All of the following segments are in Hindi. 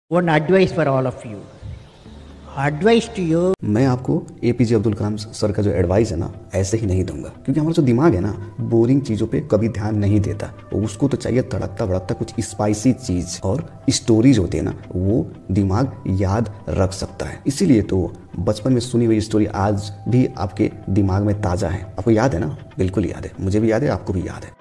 One advice for all of you. Advice to you. मैं आपको एपीजे अब्दुल कलाम सर का जो एडवाइस है ना ऐसे ही नहीं दूंगा, क्योंकि हमारा जो दिमाग है ना बोरिंग चीज़ों पे कभी ध्यान नहीं देता। उसको तो चाहिए तड़कता भड़कता कुछ स्पाइसी चीज़, और स्टोरीज होती है ना वो दिमाग याद रख सकता है। इसीलिए तो बचपन में सुनी हुई स्टोरी आज भी आपके दिमाग में ताज़ा है। आपको याद है ना? बिल्कुल याद है, मुझे भी याद है, आपको भी याद है।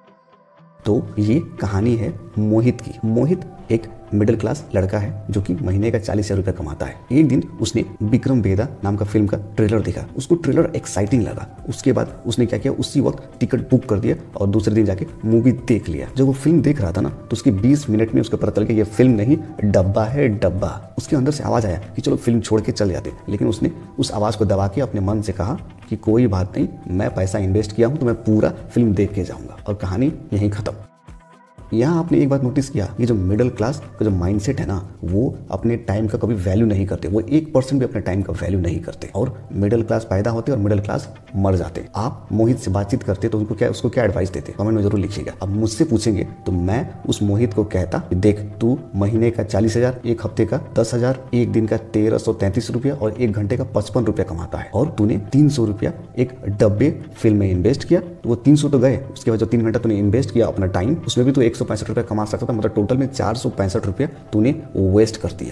तो ये कहानी है मोहित की। मोहित एक मिडिल क्लास लड़का है जो कि महीने का 40,000 रुपये कमाता है। एक दिन उसने विक्रम बेदा नाम का फिल्म का ट्रेलर देखा। उसको ट्रेलर एक्साइटिंग लगा। उसके बाद उसने क्या किया, उसी वक्त टिकट बुक कर दिया और दूसरे दिन जाके मूवी देख लिया। जब वो फिल्म देख रहा था ना तो उसके 20 मिनट में उसको पता चल गया ये फिल्म नहीं डब्बा है डब्बा। उसके अंदर से आवाज़ आया कि चलो फिल्म छोड़ के चल जाते, लेकिन उसने उस आवाज़ को दबा के अपने मन से कहा कि कोई बात नहीं, मैं पैसा इन्वेस्ट किया हूँ तो मैं पूरा फिल्म देख के जाऊँगा। और कहानी यहीं खत्म। यहाँ आपने एक बात नोटिस किया, ये जो मिडिल क्लास का जो माइंडसेट है ना वो अपने टाइम का कभी वैल्यू नहीं करते। वो 1% भी अपने टाइम का वैल्यू नहीं करते, और मिडिल क्लास पैदा होते और मिडिल क्लास मर जाते। आप मोहित से बातचीत करते तो उसको क्या एडवाइस देते, कमेंट में जरूर लिखिएगा। अब मुझसे पूछेंगे तो मैं उस मोहित को कहता, देख तू महीने का 40,000, एक हफ्ते का 10,000, एक दिन का 1,333 रुपया और एक घंटे का 55 रुपया कमाता है, और तूने 300 रुपया एक डब्बे फिल्म में इन्वेस्ट किया। तो वो 300 तो गए, उसके बाद जो 3 घंटा तूने इन्वेस्ट किया अपना टाइम, उसमें भी तो 165 रुपया कमा सकता था। मतलब टोटल में 465 रुपया तूने वेस्ट कर दिया।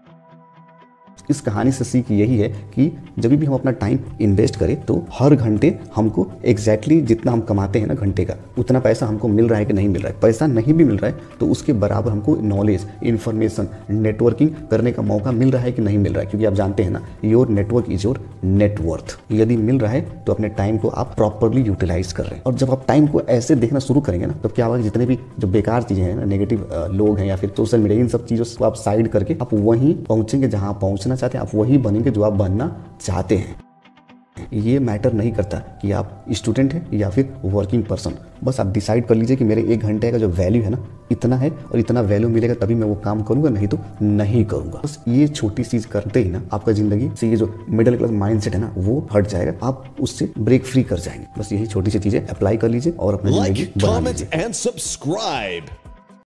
इस कहानी से सीख यही है कि जब भी हम अपना टाइम इन्वेस्ट करें तो हर घंटे हमको एग्जैक्टली जितना हम कमाते हैं ना घंटे का, उतना पैसा हमको मिल रहा है कि नहीं मिल रहा है। पैसा नहीं भी मिल रहा है तो उसके बराबर हमको नॉलेज, इन्फॉर्मेशन, नेटवर्किंग करने का मौका मिल रहा है कि नहीं मिल रहा है। क्योंकि आप जानते हैं ना, your network is your net worth. यदि मिल रहा है तो अपने टाइम को आप प्रॉपरली यूटिलाइज कर रहे हैं। और जब आप टाइम को ऐसे देखना शुरू करेंगे ना, तब क्या होगा, जितने भी जो बेकार चीज़ें हैं ना, नेगेटिव लोग हैं या फिर सोशल मीडिया, इन सब चीज़ों को आप साइड करके आप वहीं पहुंचेंगे जहां पहुंचना चाहते हैं। आप वही बनेंगे जो आप बनना चाहते हैं। ये मैटर नहीं करता कि आप स्टूडेंट हैं या फिर वर्किंग पर्सन। बस आप डिसाइड कर लीजिए कि मेरे 1 घंटे का जो वैल्यू है ना इतना है, और इतना वैल्यू मिलेगा तभी मैं वो काम करूंगा, नहीं तो नहीं करूंगा। बस ये छोटी चीज करते ही ना आपका जिंदगी से ये जो मिडिल क्लास माइंडसेट है ना वो हट जाएगा। आप उससे ब्रेक फ्री कर जाएंगे। बस यही छोटी सी चीजें अप्लाई कर लीजिए और अपनी जिंदगी बना लीजिए।